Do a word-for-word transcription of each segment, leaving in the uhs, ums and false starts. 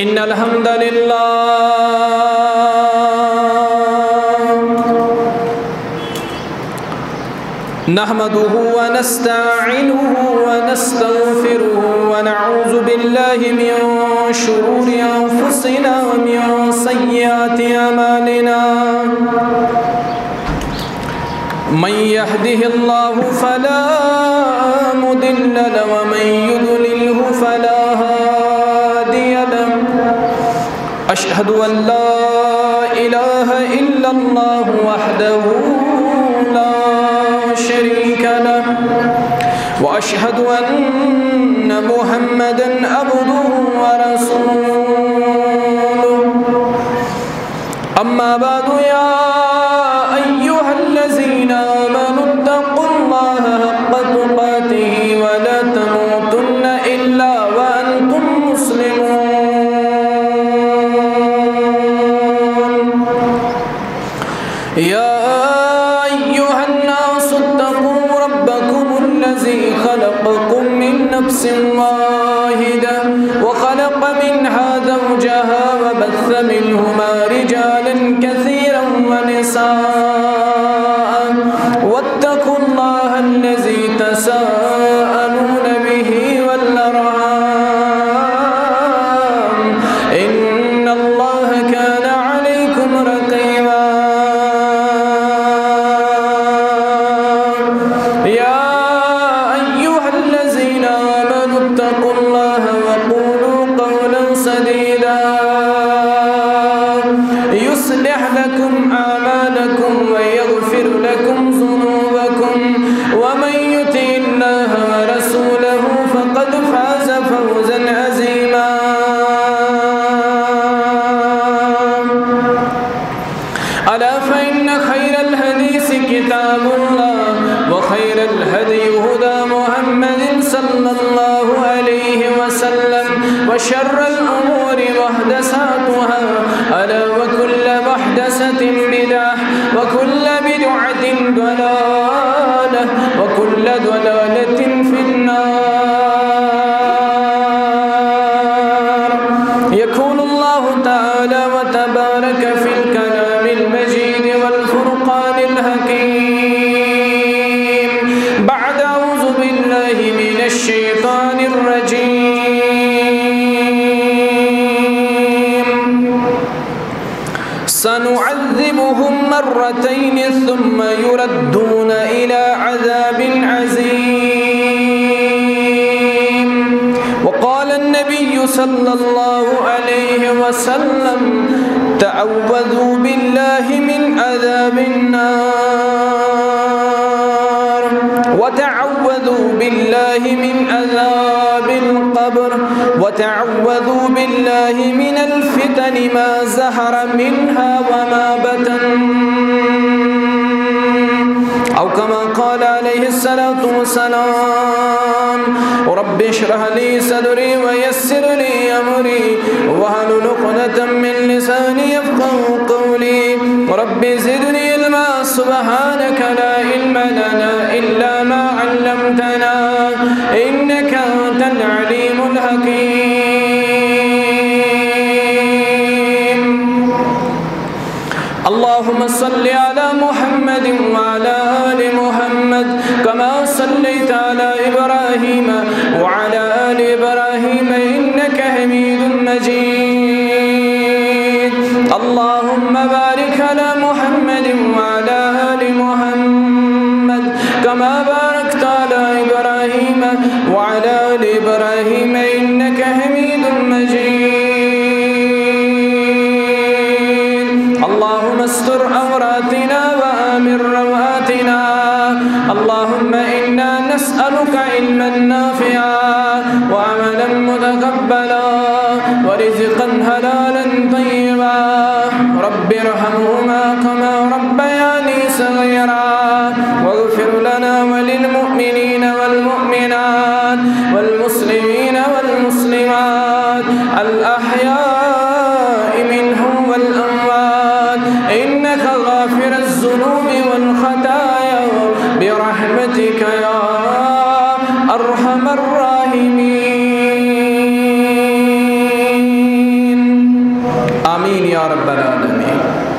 إن الحمد لله نحمده ونستعينه ونستغفره ونعوذ بالله من شرور أنفسنا ومن سيئات أعمالنا من يهده الله فلا مضل له ومن يضلله فلا هادي له أشهد أن لا إله إلا الله وحده لا شريك له وأشهد أن محمدا عبده ورسوله أما بعد يا أيها الذين آمنوا اتقوا الله حق تقاته ولا تموتن إلا وأنتم مسلمون يا أيها الناس اتقوا ربكم الذي خلقكم من نفس واحدة وخلق منها زوجها وبث منهما رجالا كثيرا ونساء واتقوا الله الذي تساءلون به والأرحام إن الله كان عليكم رقيبا يا أيها الذين آمنوا اتقوا الله وقولوا قولا سديدا يصلح لكم أعمالكم ويغفر لكم ذنوبكم ومن يطع الله ورسوله فقد فاز فوزا عظيما ألا فإن خير الحديث كتاب الله وخير الهدي هدى محمد صلى الله عليه وسلم وشر الأمور محدثاتها ألا وكل محدثة بدعة وكل بدعة ضلالة وكل ضلالة في النار يقول الله تعالى وتبارك في الكلام المجيد والفرقان الحكيم بعد أعوذ بالله من الشيطان الرجيم سنعذبهم مرتين ثم يردون إلى عذاب عظيم وقال النبي صلى الله عليه وسلم تعوذوا بالله من عذاب النار وتعوذوا بالله من عذاب القبر وتعوذوا بالله من الفتن ما زهر منها وما بطن أو كما قال عليه الصلاة والسلام رب اشرح لي صدري ويسر لي أمري واحلل عقدة من لساني يفقهوا قولي رب زدني علما سبحانك لا علم لنا إلا ما علمتنا إنك أنت العليم الحكيم اللهم صل على محمد وعلى آل محمد كما صليت على إبراهيم وعلى آل إبراهيم إنك حميد مجيد اللهم بارك على محمد وعلى آل محمد كما باركت على إبراهيم وعلى آل إبراهيم إنك حميد مجيد اللهم استر عوراتنا وآمن رواتنا اللهم إنا نسألك علما نافعا وعملا متقبلا ورزقا حلالا طيبا رب ارحمهما كما ربياني صغيرا واغفر لنا وللمؤمنين والمؤمنات والمسلمين والمسلمات الأحياء منهم والأموات إنك غافر الذنوب والخطايا برحمتك يا أرحم الراحمين अजमईन या रब्बल आलमीन।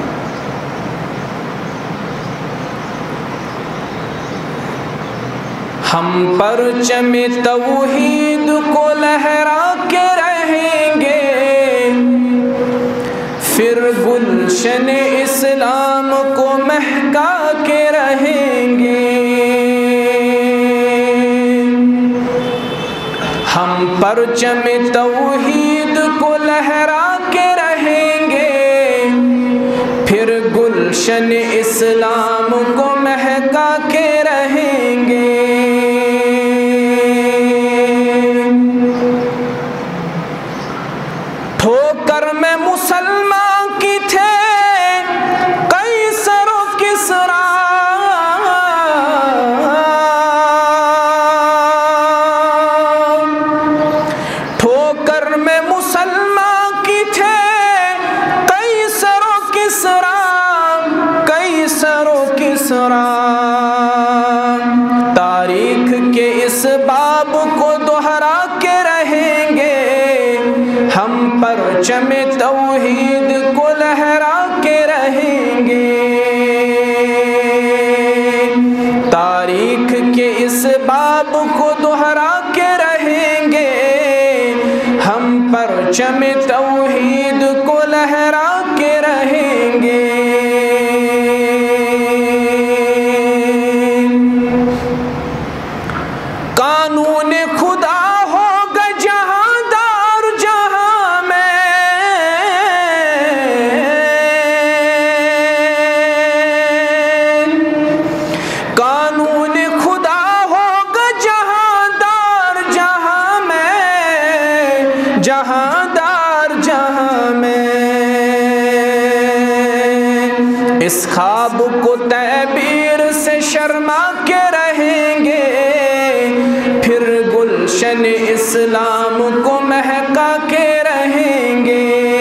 हम परचम तौहीद को लहरा के रहेंगे, फिर गुलशन इस्लाम को महका के रहेंगे। हम परचम तौहीद को लहरा के रहेंगे, फिर गुलशन इस्लाम को महका के रहेंगे। ठोकर में मुसलमान की थे कई सरो किसरा, ठोकर में मुसलमान की थे कई सरो किसरा, कई सरो किसरा। तारीख के इस बाब को दोहरा के रहेंगे, हम परचम तौहीद को लहरा के रहेंगे। तारीख के इस बाब को दोहरा के रहेंगे, हम परचम तौहीद को लहरा के रहेंगे। कानून खुदा होगा जहांदार जहां में, कानून खुदा होगा जहांदार जहां में, जहांदार जहां में। इस ख्वाब को तैबीर से शर्मा के रहेंगे, फिर गुलशन इस्लाम को महका के रहेंगे।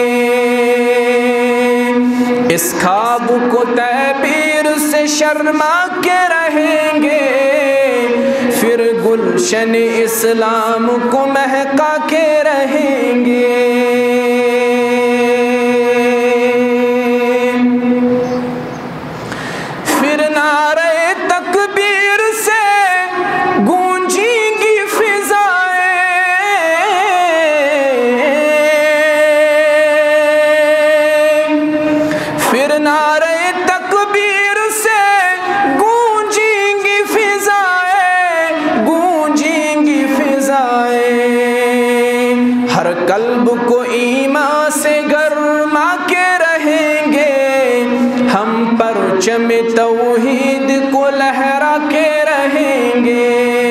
इस ख्वाब को तैबीर से शर्मा के रहेंगे, फिर गुलशन इस्लाम को महका के रहेंगे। फिर नारे तकबीर से गूंजेंगी फिजाएं, फिर नारे तकबीर से गूंजेंगी फिजाएं, गूंजेंगी फिजाएं। हर कल्ब को ईमान से गरमा के रहेंगे, हम परचम तौहीद को लहरा के रहेंगे।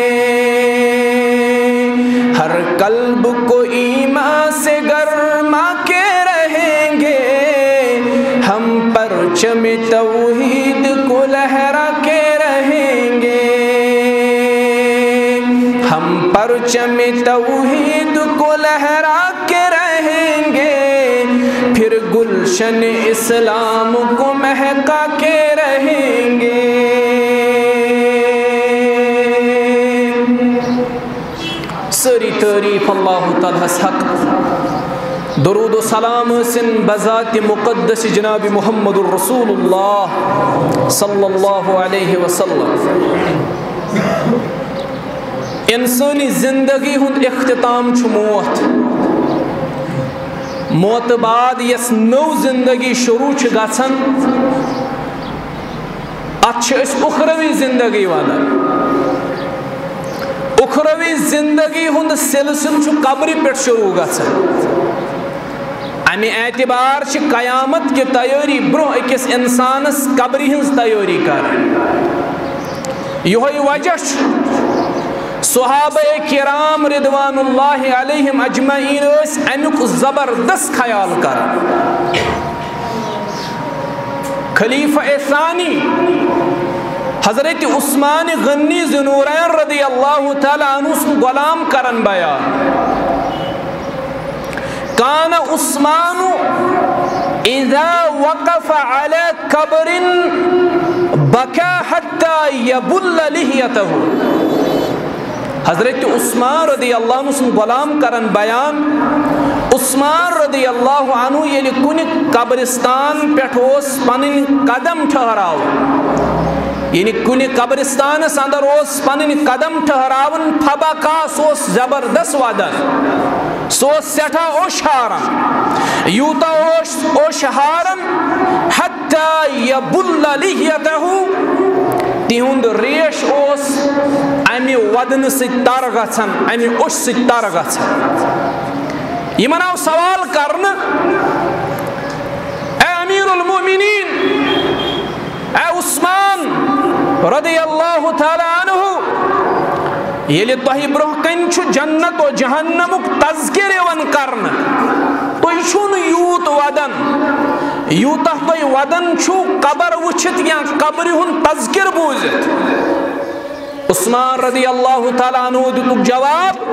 हर कल्ब को ईमान से गरमा के रहेंगे, हम परचम तौहीद को लहरा के रहेंगे। हम परचम तौहीद को लहरा के रहेंगे, फिर गुलशन इस्लाम को महका के रहेंगे। सारी तारीफ अल्लाह ताला हक, दरूद व सलाम सिन बज़ात मुक़द्दस जनाब मुहम्मदुर रसूलुल्लाह सल्लल्लाहु अलैहि वसल्लम। इंसानी जिंदगी हुंद इख्तिताम छु मौत, मौत बाद यस नौ जिंदगी शुरू छु गछन, अछ उखरवी जिंदगी वाला। उखरवी जिंदगी हुंद सिलसिल छु कब्र पे शुरू गछन। अमे एतबार छि कयामत की तैयारी ब्रो अकिस इंसानस कब्र हिंज तैयारी कर। यही वजह सहाबे किराम रिदवानुल्लाहि अलैहिम अजमईन अमुक जबरदस्त ख्याल कर। खलीफा सानी हजरत उस्मान गन्नी ज़ुनूरैन रदी अल्लाह तआला अन्हु गुलाम करन बयान। कान उस्मानु इज़ा वक़फ़ अला कब्रिन बका हत्ता यबुल्ल लिहियतहु। حضرت عثمان رضی اللہ عنہ سن غلام کرن بیان عثمان رضی اللہ عنہ یل کن قبرستان پٹھوس پنن قدم ٹھہراو یعنی کن قبرستان اندر اس پنن قدم ٹھہراون فبکا سوس زبردست ودن سوس سٹھا اوشارن یوتا اوش اوشہارن حتی یبل لحیتہ تہند ریش اوس امی ودن ست تر گژھان امی اوش ست تر گژھان یمن آو سوال کرن اے امیر المؤمنین اے عثمان رضی اللہ تعالی عنہ یلی تہ برہ کن چھ جنت و جہنمک تذکر یوان کرن تہ چھن یوت ودن یوتہ تہ ودن چھو قبر وچھت یا قبر ہن تذکر بوزت عثمان رضی اللہ تعالی عنہ دتک جواب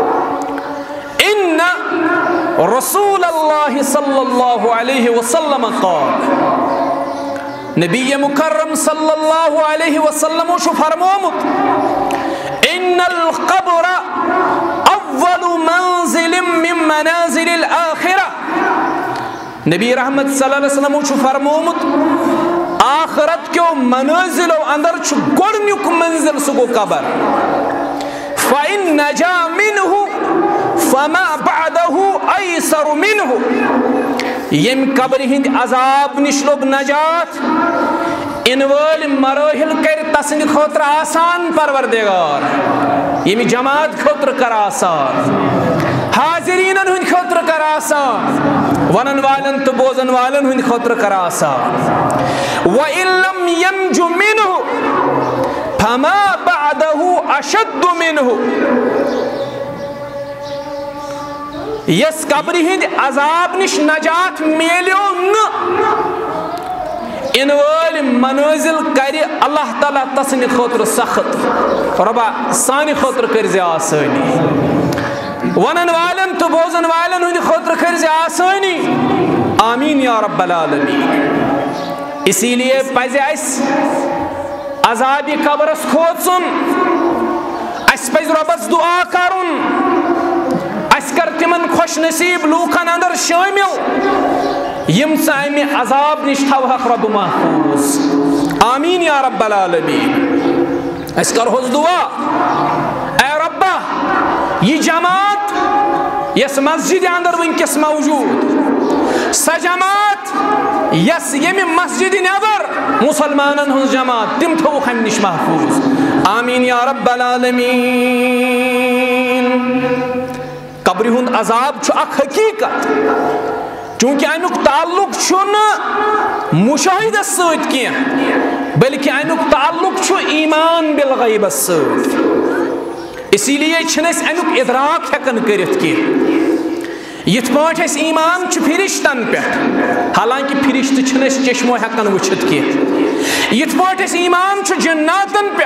ان رسول اللہ صلی اللہ علیہ وسلم قال نبی مکرم صلی اللہ علیہ وسلم شو فرمومت ان القبر اول منزل من منازل الاخرہ نبی رحمت صلی اللہ علیہ وسلم شو فرمومت آخرت کیو منازل اندر چھو گڑنیک منزل سگو قبر فَإِن نَجَا مِنْهُ فَمَا بَعْدَهُ أَيْسَرُ مِنْهُ یم قبر ہند عذاب نش لوگ نجات ان ول مراحل کر تسند خاطر آسان پروردگار یم جماعت خاطر کر آسان حاضرین ہند خاطر کر آسان ونن والن تو بوزن والن ہند خاطر کر آسان وَإِن لَمْ يَنْجُ مِنْهُ فَمَا بَعْدَهُ أَشَدُّ مِنْهُ یس قبر ہند عذاب نش نجات میلیو ن ان ول منازل کر اللہ تعالیٰ تسن خاطر سخت ربا سان خاطر کرز آسانی ونن والن تو بوزن والن ہند خاطر کرز آسانی آمین یا رب العالمین اسی لیے پزِ اس عذاب قبرس کھوژن اس پز ربس دعا کرن اس کر تمن خوش نصیب لوکن اندر شامل یم سامع عذاب نش تھوہک رب محفوظ آمین یا رب العالمین اس کر ہوز دعا اے ربا یہ جماعت یس مسجد اندر ونکس موجود سا جماعت یس یم مسجد نبر مسلمانن ہن جماعت تم تھوک ہم نش محفوظ آمین یا رب العالمین قبر ہند عذاب چھ اک حقیقت چونکہ امیک تعلق چھن مشاہدہ ست کی بلکہ امیک تعلق چھ ایمان بالغیب ست اسی لیے چھن اس امیک ادراک ہیکن کرت کی یت پاٹ اس ایمان چھ فرشتن پہ حالانکہ فرشت چھن اس چشمو ہیکن وچھت کی یت پاٹ اس ایمان چھ جناتن پہ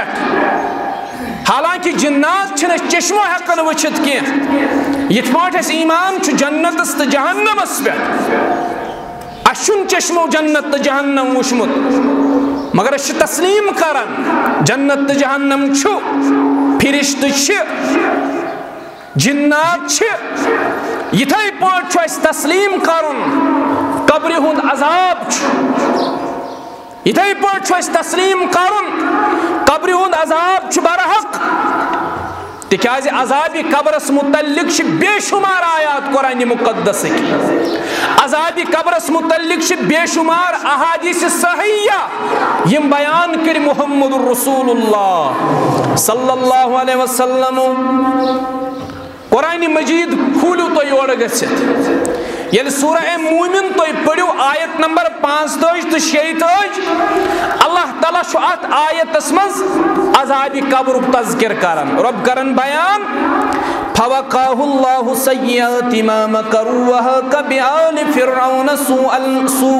حالانکہ جنات چھن اس چشمو ہیکن وچھت کی یت پاٹ اس ایمان چھ جنت است جہنم اس پہ اشن چشمو جنت جہنم وشمت مگر اس تسلیم کرن جنت جہنم چھو فرشت چھ جنات چھ یتھائی پاٹ چھو اس تسلیم کرن قبر ہند عذاب چھ یتھائی پاٹ چھو اس تسلیم کرن قبر ہند عذاب چھ برحق تکیازِ عذاب قبرس متعلق بے شمار آیات قرآن مقدس کی عذاب قبرس متعلق بے شمار احادیث صحیحہ یم بیان کر محمد الرسول اللہ صلی اللہ علیہ وسلم قرآن مجید کھولو تو یور گژھت یل سورہ مومن تو پڑھو آیت نمبر پانچ تاج تو شیت تاج اللہ تعالیٰ چھو ات آیت اسمز عذاب قبر تذکر کرن رب کرن بیان فوقاه الله سيئات ما مكروا وهاك بآل فرعون سوء سوء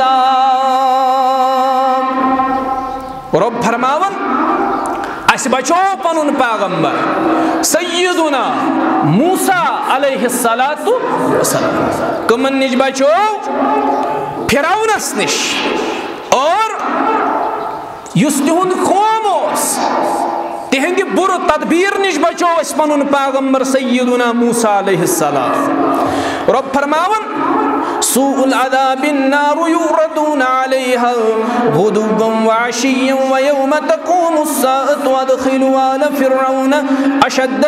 العذاب رب فرماون اس بچو پنن پیغمبر سیدنا موسیٰ علیہ السلام کمن نش بچو فرعونس نش اور یس تہند قوم اس تہندِ بُرٕ تدبیر نش بچو اس پنن پیغمبر سیدنا موسیٰ علیہ السلام رب فرماون سوء العذاب النار يعرضون عليها غدوا وعشيا ويوم تقوم الساعة وادخلوا آل فرعون أشد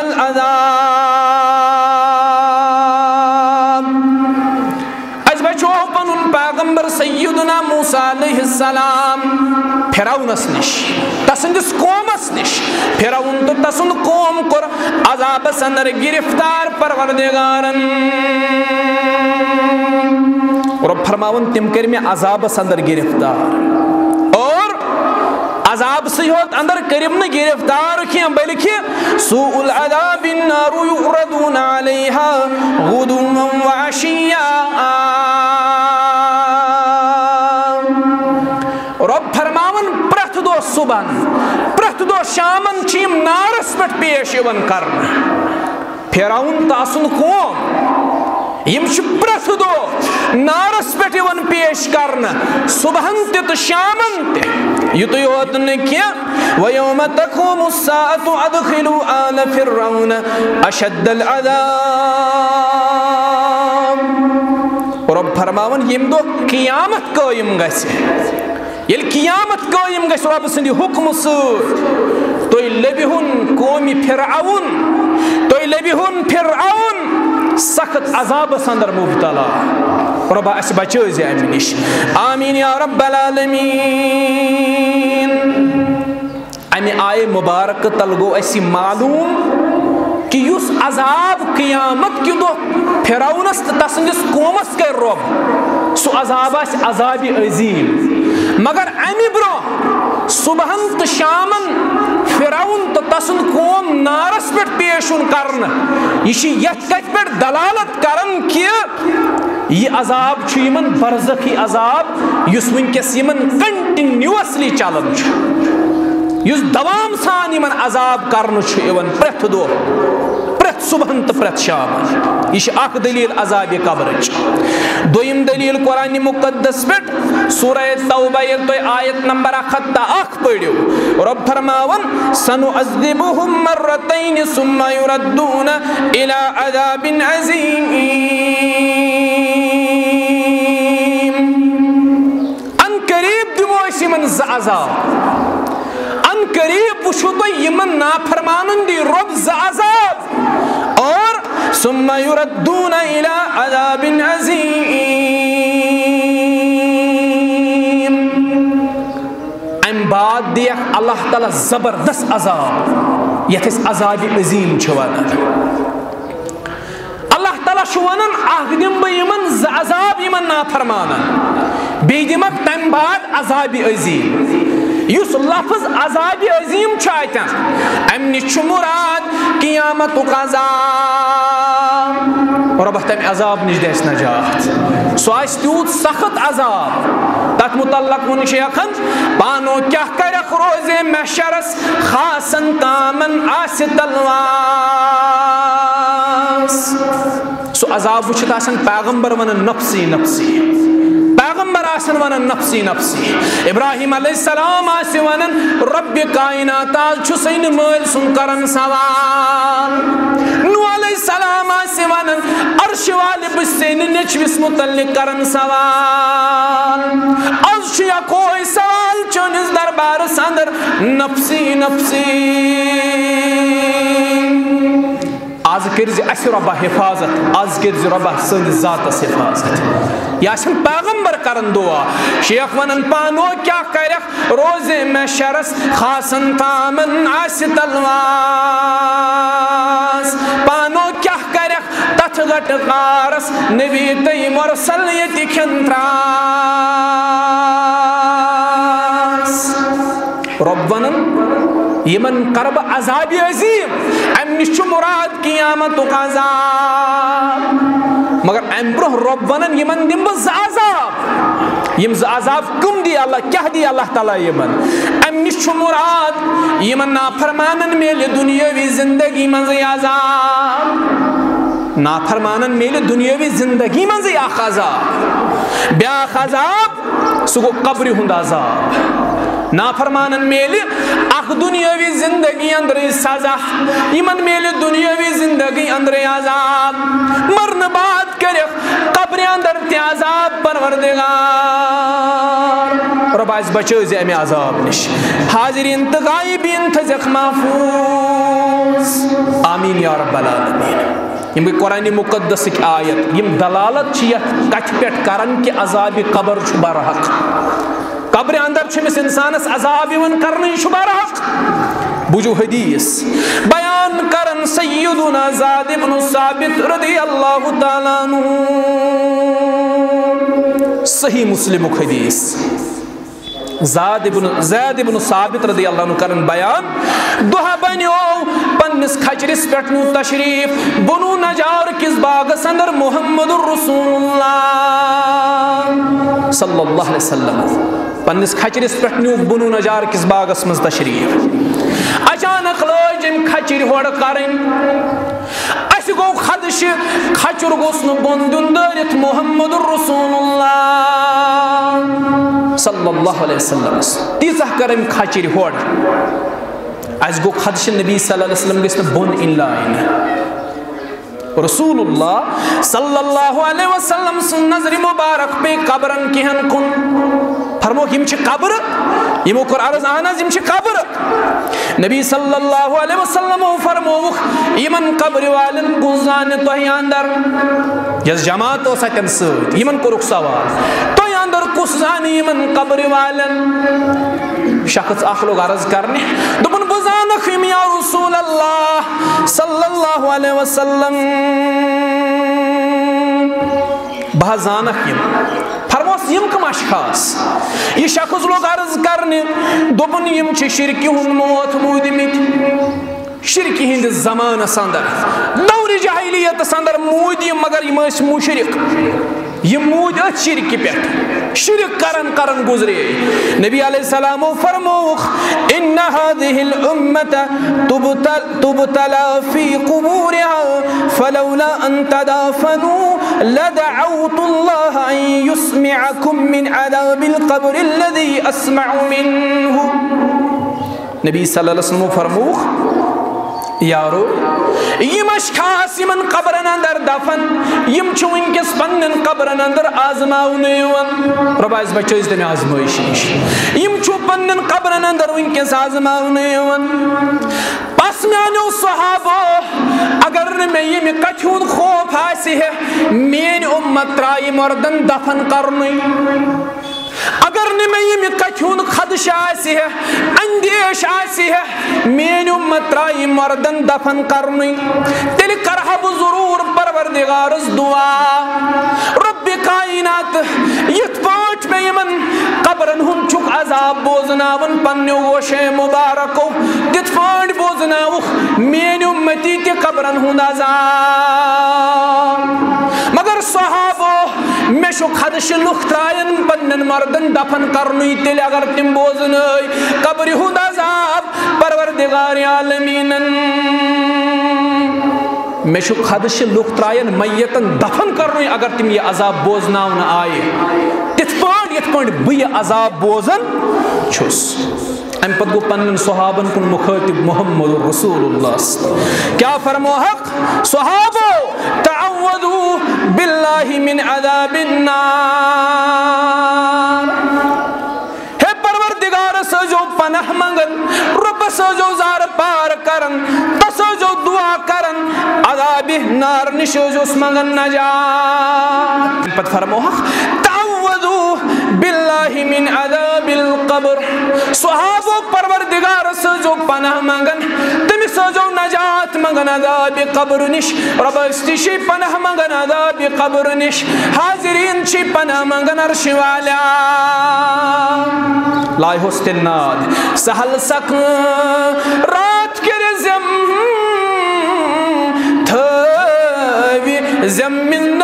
العذاب اس بچو پنن پیغمبر سیدنا موسیٰ علیہ السلام فرعونس نش تسندس قومس نش فرعون تو تسند قوم کر عذاب اندر گرفتار پروردگارن رب فرماون تم کر میں عذاب اندر گرفتار اور عذاب سے ہوت اندر کریم نہ گرفتار کیا بلکہ سوء العذاب النار يعرضون عليها غدوا وعشيا رب فرماون پرت دو صبح پرت دو شامن چیم نارس پٹ پیش یون کرن فرعون تاسن قوم یم چھ پرت دو نارس پٹ یون پیش کرن صبحن تہ تو شامن تہ یتو یوت نہ کیا ویوم تقوم الساعة ادخلوا آل فرعون اشد العذاب رب فرماون یم دو قیامت قائم گژھِ یل قیامت قائم گژھِ رب سٕنٛدِ حکمہٕ سۭتۍ تُہۍ لٔبِہُن قومہِ فرعون تُہۍ لٔبِہُن فرعون سخت عذابس اندر مبتلا ربا اس بچٲے زِ امہِ نِش آمیٖن یا رب العالمیٖن امہِ آیہِ مبارک تل گوٚو اَسہِ معلوم کہ یُس عذاب قیامت کہ دۄہ فرعونس تہٕ تسٕنٛدِس قومس کر رب سُہ عذاب آسہِ عذابِ عظیٖم مگر امہِ برونٛہہ صبحن تہٕ شامن فرعون تو تسند قوم نارس پہ پیش کرنا یہ یت کت پہ دلالت کرن کہ یہ عذاب یمن برزخی عذاب اس ونکس یمن کنٹینیوسلی چلان اس دوام سان یمن عذاب کرن پریت دو پریت صبحن تو پریت شام یہ اخ دلیل عذاب قبرچ دویم دلیل قرآن مقدس پہ سورہ توبہ یل تو آیت نمبر اکھ ہتھ اکھ پڑھو رب فرماون سنعذبهم مرتين ثم يردون الى عذاب عظیم ان قریب دمو اس یمن ز عذاب ان قریب وچھو تو یمن نافرمانن دی رب ز عذاب اور ثم يردون الى عذاب عظیم ام بعد دیکھ اللہ تعالی زبردست عذاب یت اس عذاب عظیم چھ ونان اللہ تعالی چھ ونان اخ دم بہ یمن ز عذاب یمن نافرمانن بیٚیہِ دِمکھ تمہِ بعد عذاب عظیم یُس لفظ عذاب عظیم چھ اتن امہِ نِش چھ مراد قیامتُک عذاب رب تمہِ عذاب نِش دِس نجات سُہ آسہِ تیوٗت سخت عذاب تتھ متعلق ووٚن شیخن پانو کیاہ کرکھ روزے محشرس خاصن تامن آسہِ تلواس سُہ عذاب وٕچھِتھ آسن پیغمبر ونان نفسی نفسی پیغمبر آسن ونان نفسی نفسی ابراہیم علیہ السلام آسہِ ونان رب کائنات آز چھُ سٕنٛدِ مٲلۍ سُنٛد کران سوال نوح علیہ السلام آسہِ ونان عرش والہِ بہٕ سٕنٛدِ نیٚچوِس متعلق کران سوال آز چھُ یکوے سوال چٲنِس دربارس اندر نفسی نفسی آز کرزِ اسہِ رۄبا حفاظت آز کرزِ رۄبا سٲنِس ذاتس حفاظت یا چھن پیغمبر کرن دعا شیخ ونن پانو کیا کرکھ روزے محشرس خاصن تامن آسہِ تلواس پانو کیا کرکھ تتھ گٹ کارس نبی تئی مرسل یتی کھن تراس رب ونن یمن کرب عذاب عظیم ام نش مراد قیامتک عذاب مگر ام برہ رب ونن یمن دم بہ عذاب یم ز عذاب کم دی اللہ کیا دی اللہ تعالی یمن ام نش مراد یمن نافرمانن میل دنیاوی زندگی من عذاب نافرمانن میل دنیاوی زندگی من اخ عذاب بیاکھ عذاب سہ گو قبر ہند عذاب نافرمانن میل اخ دنیاوی زندگی اندر سزا یمن میل دنیاوی زندگی اندر عذاب مرن بعد کرے قبر اندر تی عذاب پروردگار رب از بچو زی امی عذاب نش حاضرین تغائبین تزق محفوظ آمین یا رب العالمین یم گئی قرآن مقدس کی آیت یم دلالت چیت کچھ پیٹ کرن کہ عذاب قبر چھ برحق قبر اندر چھمس انسانس عذاب یون کرنے چھ برحق بوجو حدیث بیان کرن سیدنا زاد بن ثابت رضی اللہ تعالیٰ عنہ صحیح مسلم حدیث زاد بن زید بن ثابت رضی اللہ عنہ کرن بیان دہا بنیو پنس کھچرس پٹھ نو تشریف بنو نجار کس باغس اندر محمد رسول اللہ صلی اللہ علیہ وسلم پنس کھچرس پٹھ نو بنو نجار کس باغس مز تشریف اچانک لوجم کھچر ہوڑ کرن اس گو خدش کھچر گوس نو بندن دارت محمد رسول اللہ صلی اللہ علیہ وسلم تیزہ کرم کھچر ہوڑ اس گو خدش نبی صلی اللہ علیہ وسلم گس بن ان لائن رسول اللہ صلی اللہ علیہ وسلم سن نظر مبارک پہ قبرن کہن کن فرمو یم چھ قبر یمو کر عرض آناز یم چھ قبر نبی صلی اللہ علیہ وسلم فرمو یمن قبر والن گزان توہی اندر یس جماعت ہو سکن سوت یمن کو رخ سوال توہی اندر کسان یمن قبر والن شخص اخ لوگ عرض کرنے دبن بزان خیم یا رسول اللہ صلی اللہ علیہ وسلم بہزانک یم فرموس یم کم اشخاص یہ شخص لوگ عرض کرنے دوپن یم چھ شرکی ہن موت مودمت شرکی ہند زمان سندر دور جاہلیت سندر مودی مگر یم اس مشرک یم مود ات شرکی پیٹ شرک کرن کرن گزرے نبی علیہ السلام فرموخ ان هذه الامه تبتلى في قبورها فلولا ان تدافنوا لدعوت الله ان يسمعكم من عذاب القبر الذي اسمع منه نبی صلی اللہ علیہ وسلم فرموخ یارو یم اشخاص یمن قبرن اندر دفن یم چھ ونکس پنن قبرن اندر آزماون یوان رب از بچوز تمہ آزمائش نش یم چھ پنن قبرن اندر ونکس آزماون یوان پس میانو صحابہ اگر میں یم کچھون خوف آسی ہے مین امت رائی مردن دفن کرنی اگر نہ میں یہ کچھون خدش آسی ہے اندیش آسی ہے مین امت رائی مردن دفن کرنی تیل کرہ ضرور پروردگارس دعا رب کائنات یت پاٹ میں یمن قبرن ہن چک عذاب بوزناون پنیو گوشے مبارکو تت پاٹ بوزناوخ مین امتی تی قبرن ہن عذاب مگر صحابہ میں شو خدش لختائن پنن مردن دفن کرنی تیل اگر تم بوزنی قبر ہند عذاب پروردگار عالمینن میں شو خدش لختائن میتن دفن کرنی اگر تم یہ عذاب بوزناون آئے تت پانڈ یت پانڈ بی عذاب بوزن چھس ام پت گو پنن صحابن کن مخاطب محمد رسول اللہ کیا فرمو حق صحابو تعوذو باللہ من عذاب النار ہے پروردگار سجو پناہ منگن رب سجو زار پار کرن تسجو دعا کرن عذاب نار نشوجوس منگن نجات پت فرمو حق تعوذو باللہ من عذاب القبر صحابو پروردگار سجو پناہ منگن تمی سجو نجات منگن عذاب قبر نش رب استشی پناہ منگن عذاب قبر نش حاضرین چی پناہ منگن عرش والا لائے حسناد سہل سک رات کے رزم تھوی زمین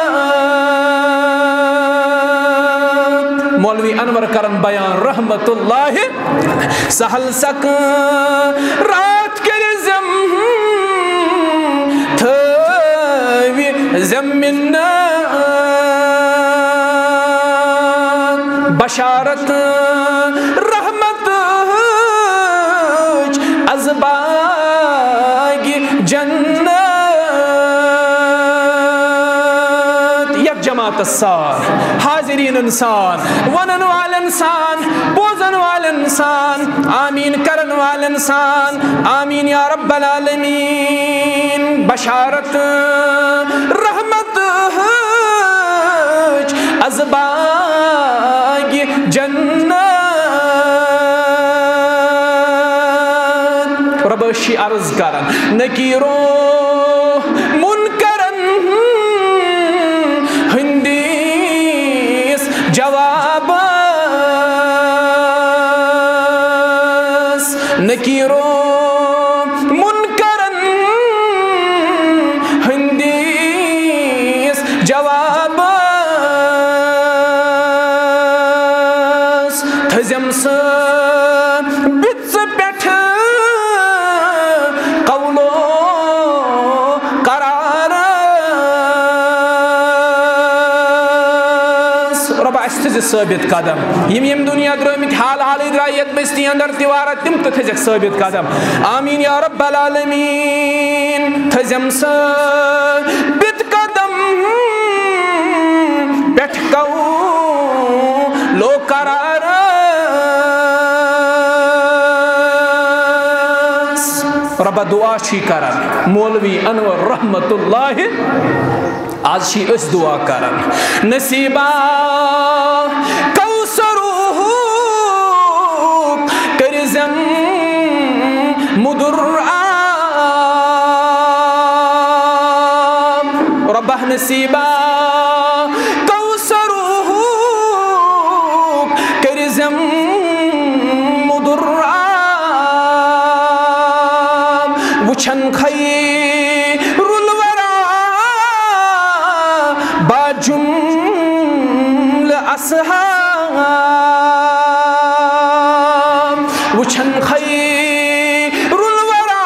مولوی انور کرن بیان رحمت اللہ سہل سک رات کے رزم تھوی زمین بشارت رحمت سان حاضرین انسان ونن وال انسان بوزن وال انسان آمین کرن وال انسان آمین یا رب العالمین بشارت رحمت ازباگ جنت ربشی عرض کرن نکیرو منکرن ہندیس جواب نکیرو منکرن ہندیس جواب تھزم سا بچ پیٹھ قولو قرار رب استز ثابت قدم یم یم دنیا درمت حال حال درایت بستی اندر دیوارت تم تو تھزک ثابت قدم آمین یا رب العالمین تھزم سا بت قدم پیٹھ قولو قرار رب دعا چھی کرن مولوی انور رحمت اللہ آج چھی اس دعا کرن نصیبہ کوثرو کرزم مدر آم ربہ نصیبہ کوثرو کرزم مدر وچھن خیر الورا باجمل اصحاب وچھن خیر الورا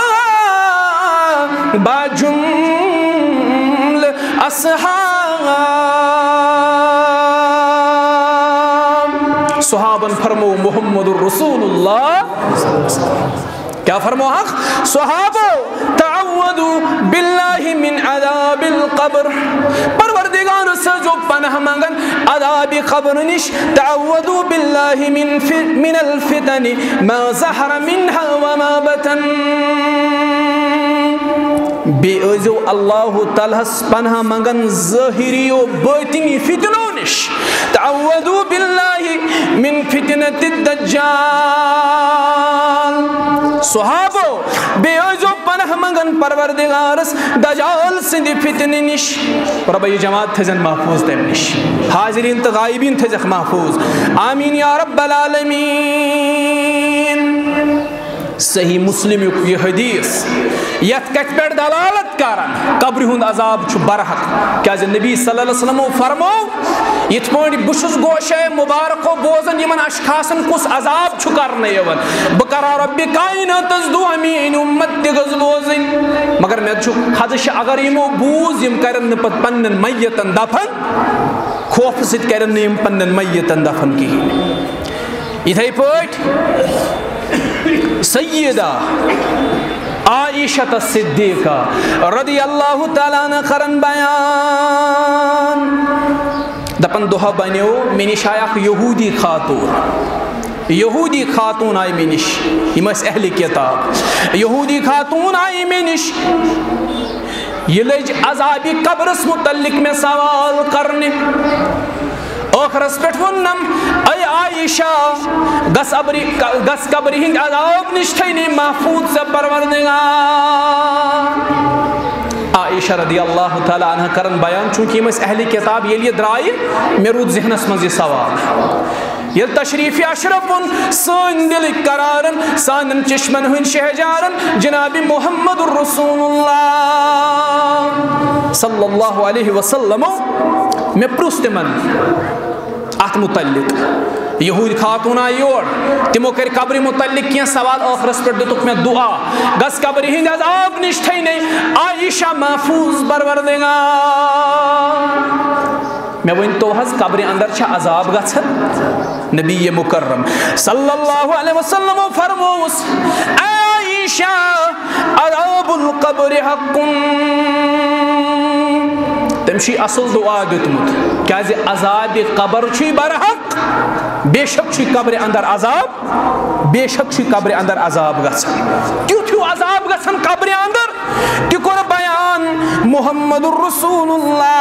باجمل اصحاب صحابن فرمو محمد الرسول اللہ کیا فرمو حق صحابو تعوذوا باللہ من عذاب القبر پروردگار سے جو پناہ مانگن عذاب قبر نش تعوذوا باللہ من من الفتن ما ظہر منها وما بطن بے ازو اللہ تعالیٰ پناہ مانگن ظاہری و باطنی فتنوں نش تعوذوا باللہ من فتنة الدجال صحابو بے ازو پناہ منگن پروردگارس دجال سند فتن نش رب یہ جماعت تھزن محفوظ تم نش حاضرین تو غائبین تھزک محفوظ آمین یا رب العالمین صحیح مسلم یہ حدیث یت کت پہ دلالت کران قبر ہند عذاب چھ برحق کیا نبی صلی اللہ علیہ وسلم فرمو یت پہ بس گوشے مبارک بوزن یمن اشخاصن کس عذاب چھ کرنے یون بہ کرا رب کائنات دعا میٲنۍ امت تہ گٔژ بوزٕنۍ مگر مے چھ خدش اگر یمو بوز یم کرن نہ پت پنن میتن دفن خوف سۭتۍ کرن نہ یم پنن میتن دفن کہین یتھے پٲٹھۍ سیدہ عائشہ صدیقہ رضی اللہ تعالیٰ عنہ کرن بیان دپن دہا بنیو میں نش آیا یہودی خاتون یہودی خاتون آئی میں نش یم ٲسۍ اہل کتاب یہودی خاتون آئی میں نش یہ لج عذاب قبرس متعلق میں سوال کرنے آخرس پہ ونم اے عائشہ گس ابری گس قبر ہند عذاب نش تھینی محفوظ سے پروردگار عائشہ رضی اللہ تعالیٰ عنہ کرن بیان چونکہ یم اہل کتاب یل یہ درائے مے رود ذہنس مز یہ سوال یل تشریف اشرفن سن دل قرارن سانن چشمن ہن شہجارن جناب محمد الرسول اللہ صلی اللہ علیہ وسلم میں پرس تمن ات متعلق یہود خاتون آئی یور تمو کر قبر متعلق کیا سوال آخرس پر دتک میں دعا گس قبر ہند عذاب نش تھینے عائشہ محفوظ پروردگار میں ون تو حض قبر اندر چھا عذاب گژھن نبی مکرم صلی اللہ علیہ وسلم فرموس عائشہ عذاب القبر حق تمشي اصل دعا دتمت کیازِ عذاب قبر چھ برحق بے شک چھ قبر اندر عذاب بے شک چھ قبر اندر عذاب گژھان کیُتھ ہیوٗ عذاب گژھان قبر اندر تہِ کوٚر بیان محمد رسول اللہ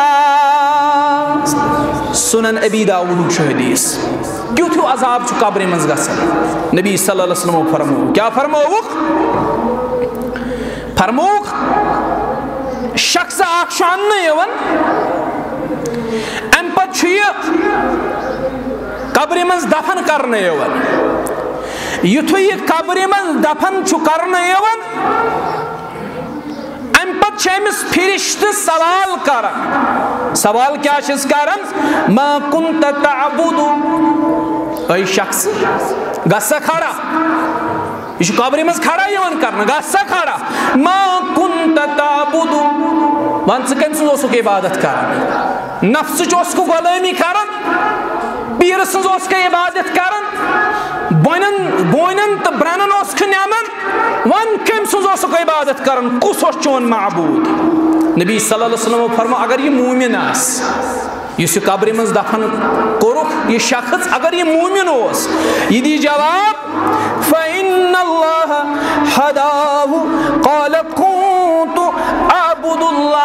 سنن ابی داؤد چھُ حدیث کیُتھ ہیوٗ عذاب چھُ قبرِ منٛز گژھان نبی صلی اللہ علیہ وسلم فرموو کیٛاہ فرمووُکھ فرمووُکھ شخص اکھ چھُ اننہٕ یِوان امہِ پتہٕ چھُ یہِ قبرِ منٛز دفن کرنہٕ یِوان یُتھُے یہِ قبرِ منٛز دفن چھُ کرنہٕ یِوان امہِ پتہٕ چھِ أمِس فرشتہٕ سوال کران سوال کیٛاہ چھِس کران ما كنت تعبد اے شخص گژھ سا کھڑا یہ چھُ قبرِ منٛز کھڑا یِوان کرنہٕ گژھ سا کھڑا ما كنت تعبد ون ژٕ کٔمۍ سٕنٛز اوسُکھ عبادت کران نفسٕچ اوسکھٕ غلٲمی کران پیٖرٕ سٕنٛز اوسکھٕ عبادت کران بونٮ۪ن بونٮ۪ن تہٕ برٛنن اوسکھٕ نِوان ون کٔمۍ سٕنٛز اوسُکھ عبادت کران کُس اوس چون معبوٗد نبی صلی اللہ علیہ وسلم فرموو اگر یہِ موٗمِن آسہِ یُس یہِ قبرِ منٛز دفن کوٚرُکھ یہِ شخص اگر یہِ موٗمِن اوس یہِ دی جواب فإن الله هداه قال كنت أعبد الله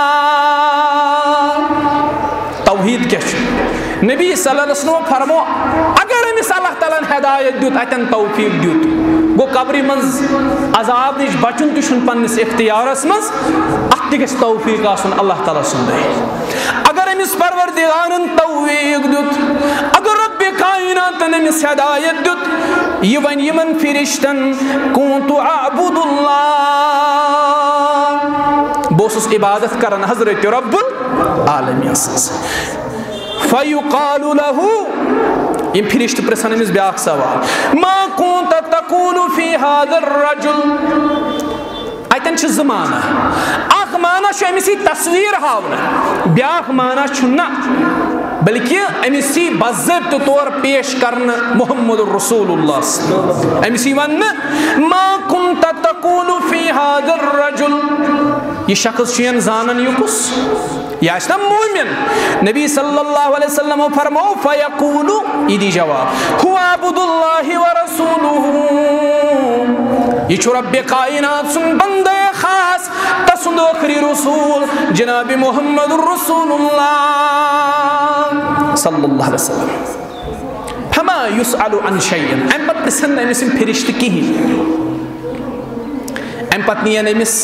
توحید کیٛاہ چھُ نبی صلی اللہ علیہ وسلم فرموو اگر أمِس اللہ تعالیٰ ہن ہدایت دیُت اتٮ۪ن توفیٖق دیُت گوٚو قبرِ منٛز عذاب نِش بچُن تہِ چھُنہٕ پننِس اختیارس منٛز اتھ تہِ گژھِ توفیٖق آسُن اللہ تعالیٰ سُنٛدے اگر أمِس پروردگارن توفیٖق دیُت اگر رۄبِ کایناتن أمِس ہدایت دیُت یہِ وَنہِ یِمن فرشتن كنت أعبد الله بہٕ اوسُس عبادت کران حضرت رب العالمین سٕنٛز فيقال له یم فرشتہٕ پرژھن أمِس بیاکھ سوال ما كنت تقول في هذا الرجل اتٮ۪ن چھِ زٕ معنی اکھ معنی چھُ أمِس یی تصویٖر ہاونہٕ بیاکھ معنی چھُ نہ بلکہ أمِس یی باضٲبطہٕ طور پیش کرنہٕ محمد رسول اللہ أمِس یی وننہٕ ما كنت تقول في هذا الرجل یہ شخص چھُ ین زانان یہِ کُس یہ آسہِ نا موٗمِن نبی صلی اللہ علیہ وسلم فرموو فیقول یہِ دی جواب هو عبد الله ورسوله یہ چھُ رب کائنات سُنٛد بندے خاص تسُنٛد ٲخری رسول جناب محمد رسول اللہ صلی اللہ علیہ وسلم فما يسأل عن شيء امہِ پتہٕ پرژھن نہٕ أمِس یِم فرشتہٕ کِہیٖنۍ امہِ پتہٕ نِیَن أمِس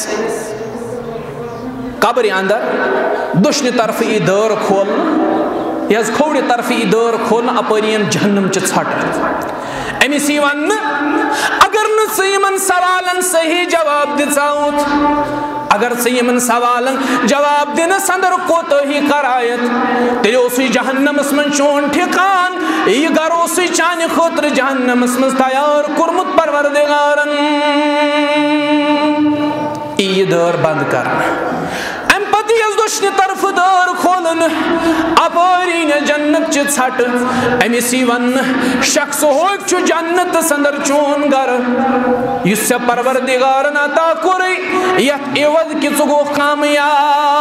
قبرِ اندر دٔچھنہِ طرفہٕ یی دٲر کھولنہٕ یہِ حظ کھوورِ طرفہٕ یی دٲر کھولنہٕ اپٲری یِن جہنمچہِ ژھٹہٕ أمِس یی وننہٕ اگر نہٕ ژٕ یِمن سوالن صحیح جواب دِژاوُتھ اگر ژٕ یِمن سوالن جواب دِنس اندر کوتٲہی کرایتھ تیٚلہِ اوسُے جہنمس منٛز چون ٹھِکان یہِ گرٕ اوسُے چانہِ خٲطرٕ جہنمس منٛز تیار کوٚرمُت پروردگارن یی یہِ دٲر بنٛد کرنہٕ امہِ پتہٕ یِیَس دٔچھنہِ طرفہٕ دٲر کھولنہٕ اپٲری نہِ جنتچہِ ژھٹہٕ أمِس یی وننہٕ شخص ہوٚکھ چھُ جنتس اندر چون گرٕ یُس ژےٚ پروردگارن عطا کوٚرُے یتھ عوض کہِ ژٕ گوٚوکھ کامیاب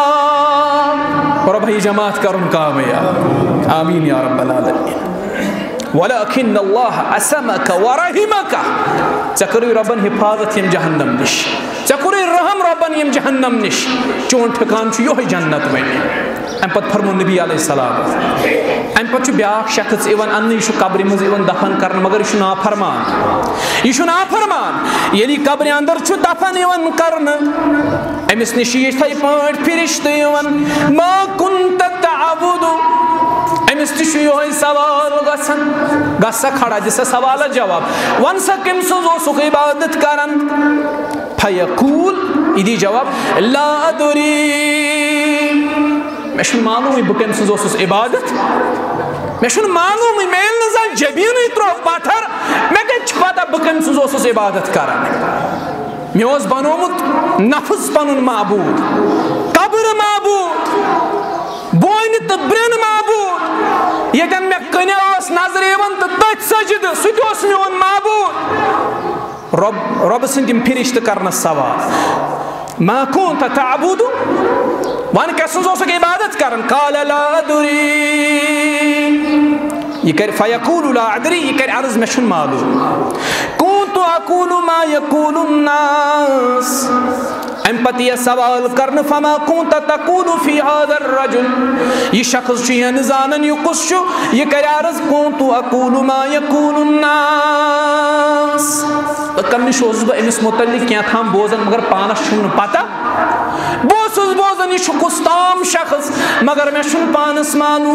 رۄب ہیہِ جماعت کرُن کامیاب آمیٖن یا رب العالمیٖن ولكن الله عصمك ورحمك ژےٚ کٔرٕے رۄبن حفاظت ییٚمہِ جہنم نِش ژےٚ کوٚرُے رحم رۄبن ییٚمہِ جہنم نِش چون ٹھِکان چھُ یِہوے جنت وۄنۍ امہِ پتہٕ فرموو نبی علیہ السلام امہِ پتہٕ چھُ بیاکھ شخص یِوان اننہٕ یہِ چھُ قبرِ منٛز یِوان دفن کرنہٕ مگر یہِ چھُ نافرمان یہِ چھُ نافرمان ییٚلہِ یہِ قبرِ اندر چھُ دفن یِوان کرنہٕ أمِس نِش چھِ یِتھٕے پٲٹھۍ فرشتہٕ یِوان ما كنت تعبد أمِس تہِ چھُ یِہوے سوال گژھان گژھ سا کھڑا دِ سا سوالس جواب ون سا کٔمۍ سٕنٛز اوسُکھ عبادت کران فیقول یہِ دی جواب لا ادری مےٚ چھُنہٕ معلوٗمٕے بہٕ کٔمۍ سٕنٛز اوسُس عبادت مےٚ چھُنہٕ معلوٗمٕے مےٚ ییٚلہِ نہٕ زانٛہہ جبیٖنٕے ترٛوو پتھر مےٚ کتہِ چھِ پتہ بہٕ کٔمۍ سٕنٛز اوسُس عبادت کران مےٚ اوس بنومُت نفظ پنُن معبوٗد قبر معبوٗد بونہِ تہٕ برٛنہِ معبوٗد ییٚتٮ۪ن مےٚ کٕنہِ ٲس نظرِ یِوان تہٕ تٔتھۍ سجدٕ سُہ تہِ اوس میون معبوٗد رۄب رۄبہٕ سٕنٛدۍ یِم فرشتہٕ کرنس سوال ما كنت تعبد ون کس عبادت کرن قال لا ادری یہ کر فیقول لا ادری یہ کر عرض میں چھن معلوم كنت اقول ما يقول الناس ام پتہ یہ سوال کرن فما كنت تقول في هذا الرجل یہ شخص چھ یہ زانن یہ کس چھ یہ کر عرض كنت اقول ما يقول الناس کم شوز بہ امس متعلق کیا تھام بوزن مگر پانس چھن پتہ بوس بوزن یہ کس تام شخص مگر میں چھن پانس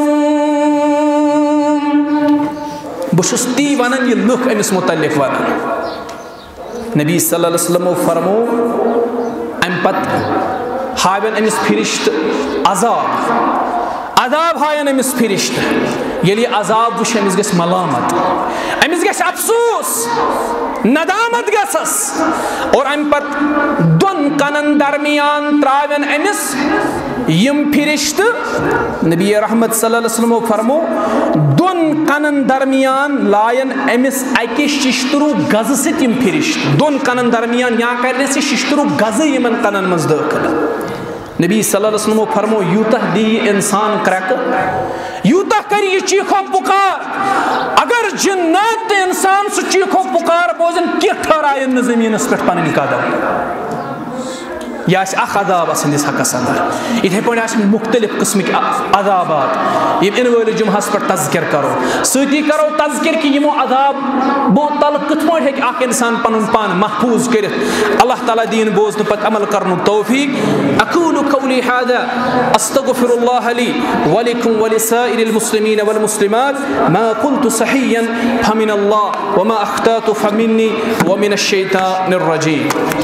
معلوم بشس تی ونن یہ لکھ امس متعلق ونن نبی صلی اللہ علیہ وسلم فرمو ام پت ہاوین امس فرشت عذاب عذاب ہاین امس فرشت یلی عذاب وش امس گس ملامت امس گس افسوس ندامت گسس اور ام پت دون کنن درمیان تراوین امس یم فرشت نبی رحمت صلی اللہ علیہ وسلم فرمو دون کنن درمیان لائن امس اکی ششترو گز ست یم فرشت دون کنن درمیان یا کرنے سے ششترو گز یمن کنن مز داخل نبی صلی اللہ علیہ وسلم فرمو یوتہ دی انسان کرک یوتہ کری یہ چیخو پکار اگر جنات انسان سو چیخو پکار بوزن کی ٹھرائن زمین اس پٹ پنن قدم یا اس اخ عذاب اسندس حقس اندر اتھے پہ اس مختلف قسم کے عذابات یم ان ویل جمعہس پر تذکر کرو ستی کرو تذکر کہ یمو عذاب بو تل کت پہ ہیک اخ انسان پنن پان محفوظ کرت اللہ تعالی دین بوزن پت عمل کرن توفیق اقول قولی هذا استغفر الله لي ولكم ولسائر المسلمين والمسلمات ما قلت صحيا فمن الله وما اخطأت فمني ومن الشيطان الرجيم